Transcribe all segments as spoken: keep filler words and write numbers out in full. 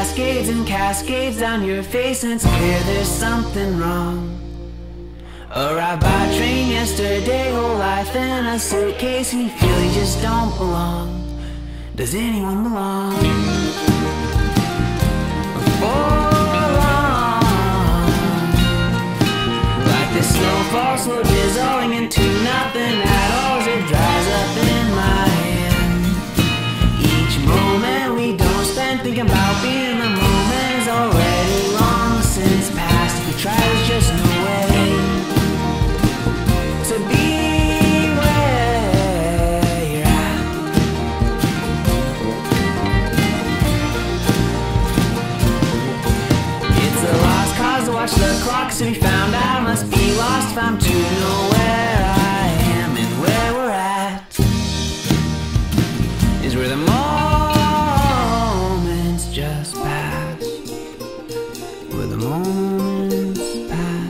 cascades and cascades down your face, and it's clear there's something wrong. Arrived by train yesterday, whole life in a suitcase, and you feel you just don't belong. Does anyone belong? For long, like this snowfall slow dissolving into nothing at all as it dries up in my hand. Each moment we don't spend thinking about being in the moment is already long since past. If we try, there's just no way to be where you're at. It's a lost cause to watch the clock, so we found out I must be lost if I'm to know where I am and where we're at. Is where the moments just pass, where the moments pass.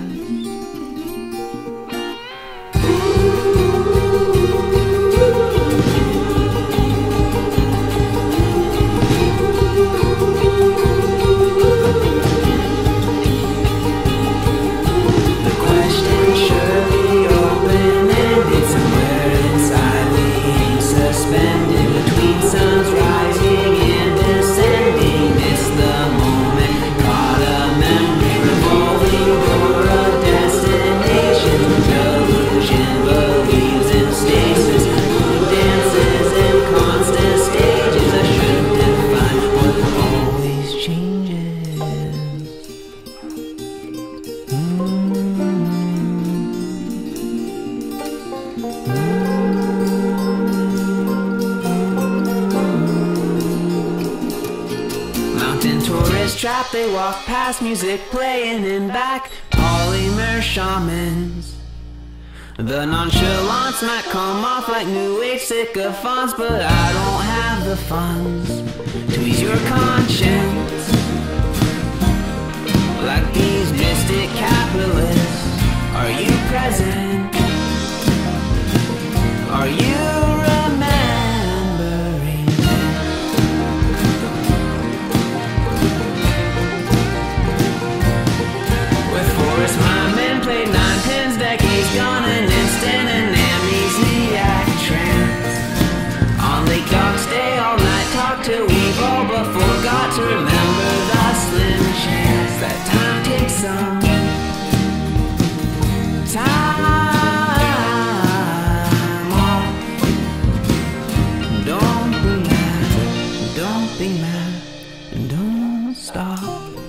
Trap, they walk past, music playing in back, polymer shamans. The nonchalance might come off like new age sycophants, but I don't have the funds to ease your conscience. Like these mystic capitalists, are you present? Are you gone an instant, an amnesiac trance. On Lake Dock, stay all night, talk till we've all but forgot to remember the slim chance that time takes some time off. Don't be mad, don't be mad, and don't stop.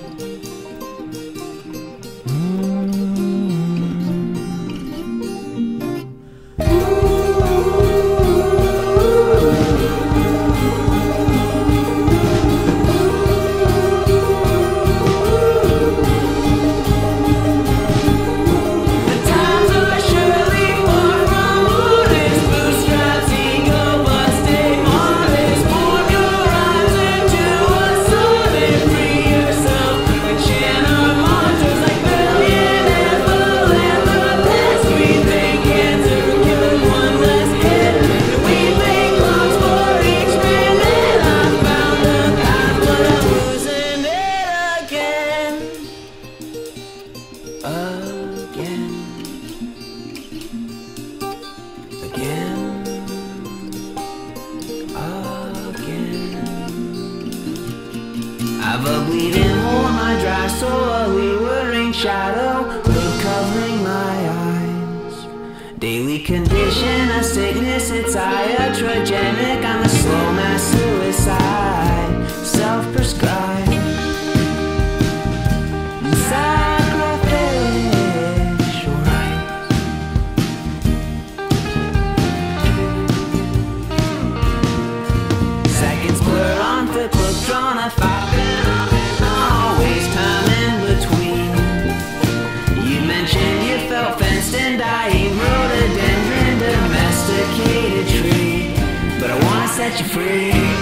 I've a bleeding hole in my dry soul, a leeward rain shadow, wind covering my eyes. Daily condition, a sickness, it's iatrogenic. I'm a slow mass suicide, self-prescribed, sacrificial rites. Seconds blur on, flip look drawn, a fire. Set you free.